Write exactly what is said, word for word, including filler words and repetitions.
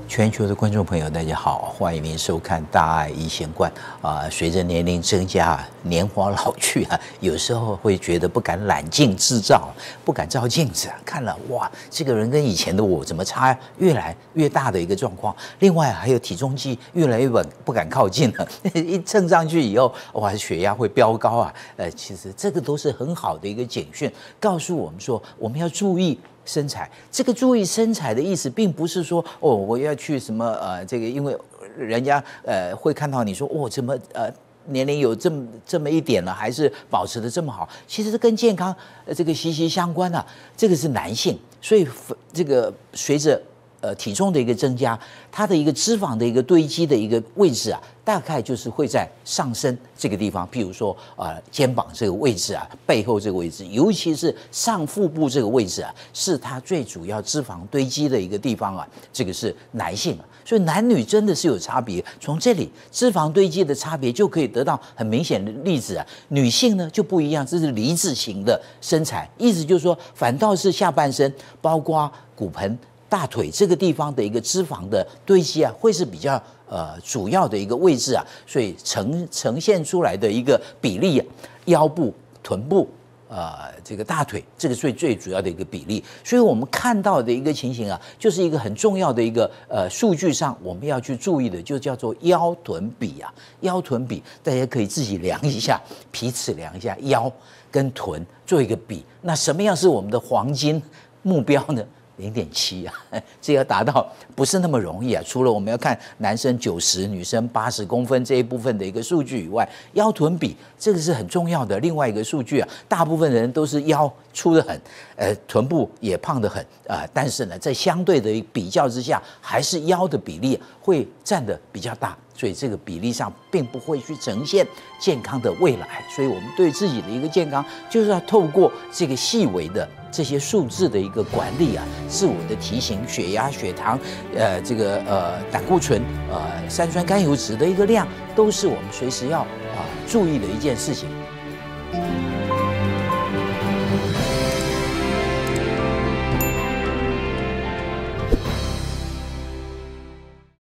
全球的观众朋友，大家好，欢迎您收看《大爱医贤观》啊。随着年龄增加，年华老去啊，有时候会觉得不敢揽镜自照，不敢照镜子啊。看了哇，这个人跟以前的我怎么差越来越大的一个状况。另外还有体重计越来越稳，不敢靠近了。一称上去以后，哇，血压会飙高啊。呃，其实这个都是很好的一个警讯，告诉我们说我们要注意身材。这个注意身材的意思，并不是说哦，我要去什么呃，这个因为人家呃会看到你说哦，怎么呃年龄有这么这么一点了，还是保持的这么好，其实跟健康呃这个息息相关啊。这个是男性，所以这个随着呃体重的一个增加，它的一个脂肪的一个堆积的一个位置啊，大概就是会在上身这个地方，譬如说啊、呃、肩膀这个位置啊，背后这个位置，尤其是上腹部这个位置啊，是它最主要脂肪堆积的一个地方啊。这个是男性啊，所以男女真的是有差别。从这里脂肪堆积的差别就可以得到很明显的例子啊。女性呢就不一样，这是梨字形的身材，意思就是说，反倒是下半身，包括骨盆、大腿这个地方的一个脂肪的堆积啊，会是比较呃主要的一个位置啊，所以呈呈现出来的一个比例啊，腰部、臀部。呃，这个大腿，这个最最主要的一个比例，所以我们看到的一个情形啊，就是一个很重要的一个呃数据上我们要去注意的，就叫做腰臀比啊。腰臀比，大家可以自己量一下，皮尺量一下腰跟臀做一个比。那什么样是我们的黄金目标呢？零点七啊，这要达到不是那么容易啊。除了我们要看男生九十、女生八十公分这一部分的一个数据以外，腰臀比这个是很重要的另外一个数据啊。大部分人都是腰粗得很，呃，臀部也胖得很啊、呃，但是呢，在相对的比较之下，还是腰的比例会占得比较大。所以这个比例上并不会去呈现健康的未来，所以我们对自己的一个健康，就是要透过这个细微的这些数字的一个管理啊，自我的提醒，血压、血糖，呃，这个呃胆固醇、呃三酸甘油酯的一个量，都是我们随时要啊、呃、注意的一件事情。